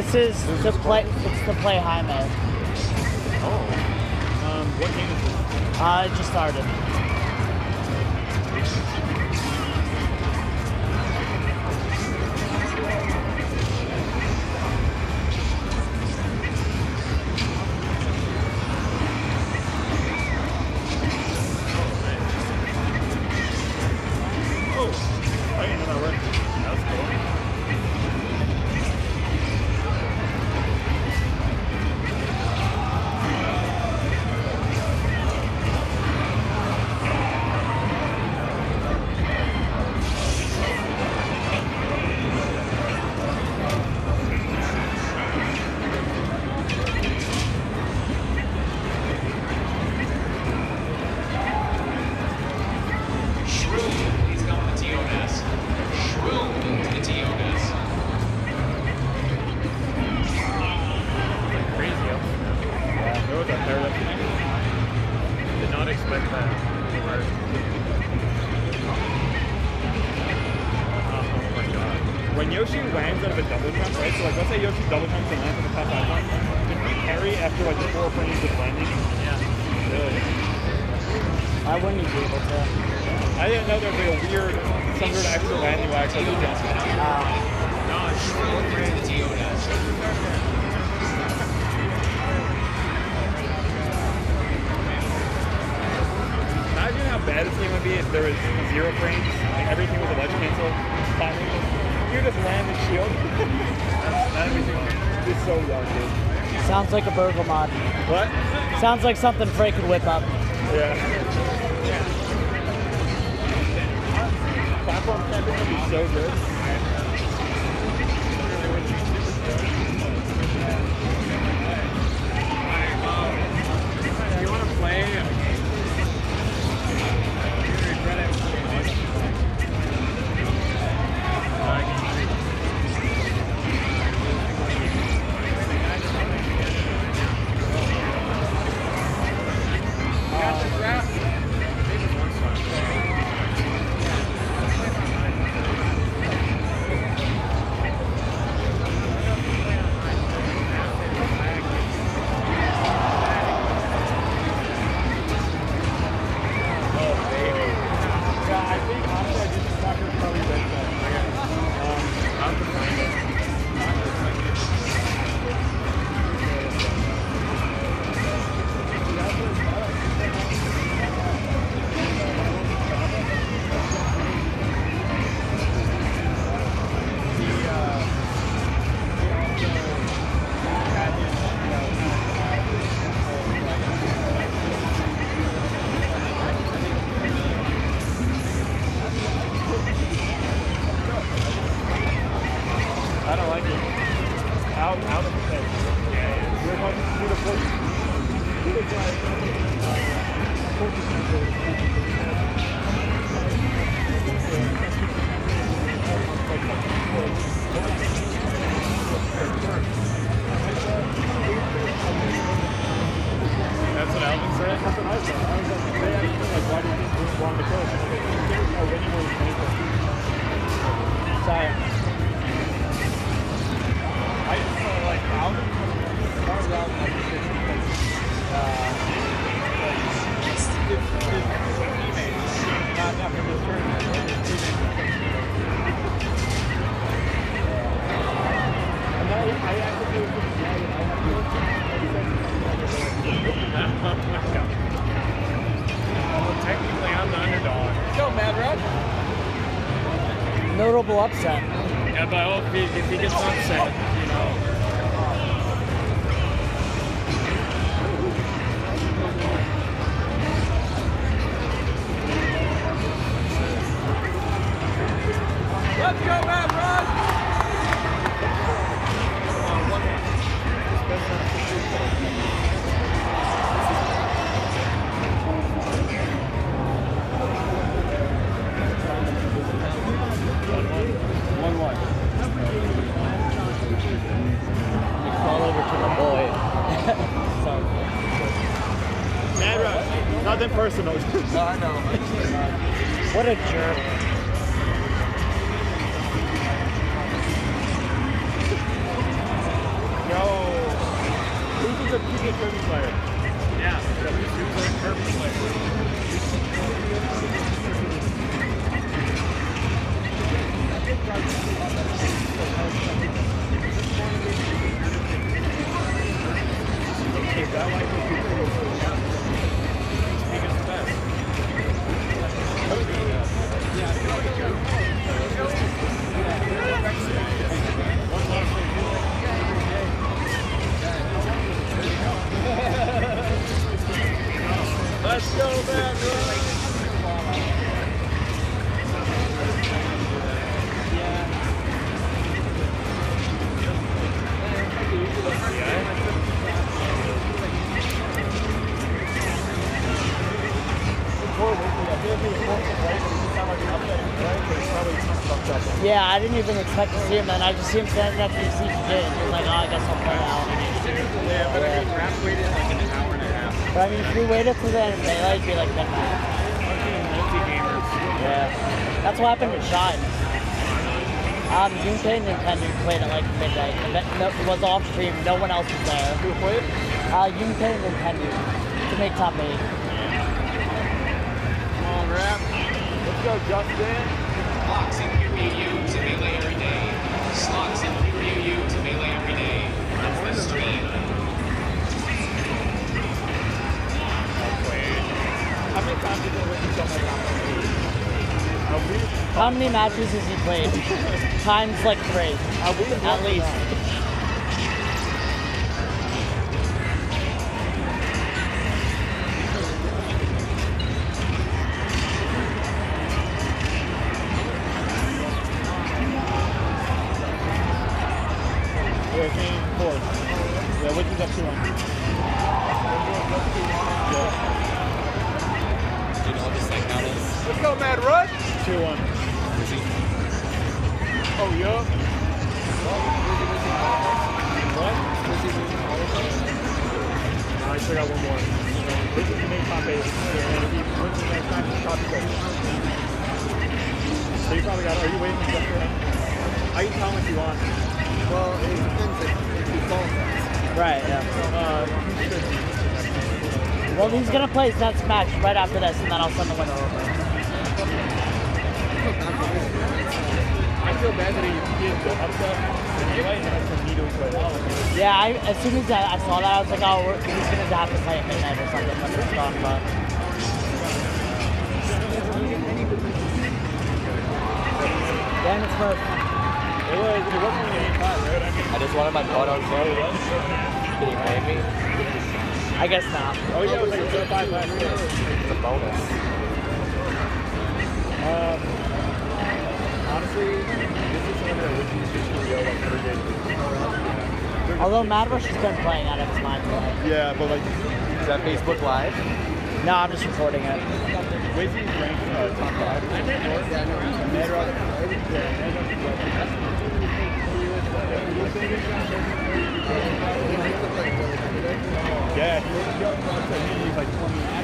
This is to play. It's to play Jaime. Oh. What game is this? It just started. I didn't know that worked. That was cool. When Yoshi lands out of a double jump, right? So like let's say Yoshi double jumps and lands on the top icon, can he parry after like the 4 frames of landing? Yeah. Really? Why wouldn't you be able to? I didn't know there was like a weird, some sort of extra landing lag. So No, it's 4 frames. Imagine how bad this game would be if there was 0 frames, like everything was a ledge cancel. You just land the shield. That'd be fun. It's so young, dude. Sounds like a burgle mod. What? Sounds like something Frey could whip up. Yeah. Platform camping would be so good. You want to play? I don't like it. Out of the place. You're going to do the force. That's what Alvin said? That's what I said. I was like, they asked me, like, why do you think this is wrong to kill? And I was like, there's no anywhere you can go. Sorry. I just felt like Alvin started out like this, teammates, not from this tournament, but his teammates. And now I actually was just glad that I have to work. Well, technically, I'm the underdog. Go, Mad Rod. Notable upset. Yeah, but I hope if he gets upset, you know. Let's go, Mad Rod! Fall over to the boy. Sorry. Mad Rod, nothing personal. No, I know. What a jerk. Let's go, man. Yeah, I didn't even expect to see him, and I just see him standing next to the CGJ, and he was like, oh, I guess I'll play out. Yeah, but I mean, Raph waited like an hour and a half. But I mean, if we waited till the end of daylight, it'd be like midnight. Multi-gamers. Yeah. That's what happened with Shine. Junpei and Nintendo played at like midnight. It was off stream, no one else was there. Who played? Junpei and Nintendo to make top 8. Come on, Raph. Let's go, Justin. Slots in Ryu to Melee every day. Slots in Ryu to Melee every day. That's the stream. How many times did you listen to my How many matches has he played? Times like 3. At least. Yeah, game 4. Yeah, which is up 2-1. Yeah. You know, just like how this. Let's go, Mad Rush. 2-1. Oh, yeah. What? I still got one more. This is the main top 8. And if he wins the next time, he's top 6. So you probably got, are you waiting just for him? I can tell him if you want. Well, it depends if he falls. Right, yeah. Well, he's gonna play his next match right after this, and then I'll send the winner over. I feel bad that he didn't go upset in daylight and has to immediately play it. Yeah, as soon as I saw that, I was like, oh, he's gonna have to play at midnight or something. That's what we're talking about. Damn, it's Murph. It wasn't really any time, right? I mean, I just wanted my photo to show. Did he pay me? I guess not. oh yeah, it was like 5 last year. It's a bonus. Honestly, this is something that would be like 3 days. Although Mad Rush has been playing out of his mind today. Yeah, but like, Is that Facebook Live? No, I'm just recording it. Wavy ranked top 5. I did North. Yeah, he was like 20.